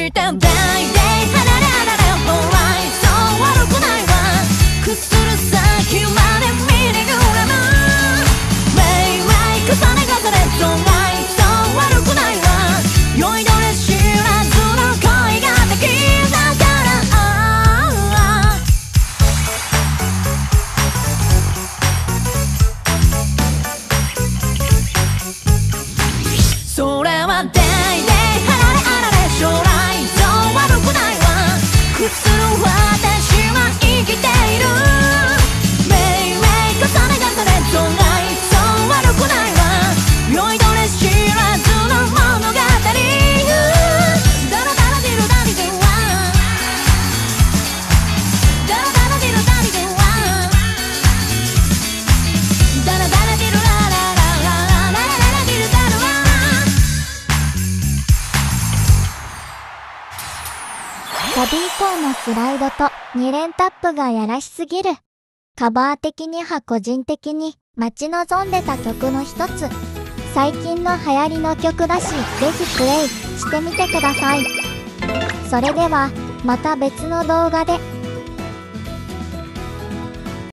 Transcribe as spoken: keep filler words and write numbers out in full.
して大々離れ離れほらそう悪くないわくする先まで見にぐらむめいめい重ね重ねとないそう悪くないわ酔いどれ知らずの恋ができたからそれはデイデイ離れ離れ将来そう悪くないわくする私は生きているめいめい重ね重ねとないそう悪くないわ酔いどれ知らずの物語ダラダラディルダリディワダラダラディルダリディワダラダラディルララララララララディルダルワサビ以降のスライドとに連タップがやらしすぎる。カバー的には個人的に待ち望んでた曲の一つ。最近の流行りの曲だし、ぜひプレイしてみてください。それではまた別の動画で。